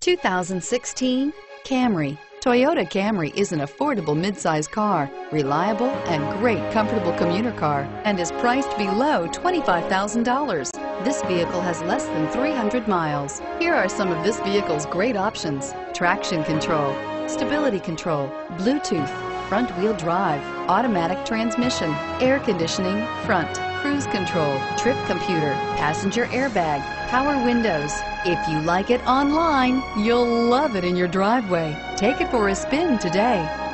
2016 Camry. Toyota Camry is an affordable midsize car, reliable and great comfortable commuter car, and is priced below $25,000. This vehicle has less than 300 miles. Here are some of this vehicle's great options: traction control, stability control, Bluetooth, front wheel drive, automatic transmission, air conditioning, front, cruise control, trip computer, passenger airbag, power windows. If you like it online, you'll love it in your driveway. Take it for a spin today.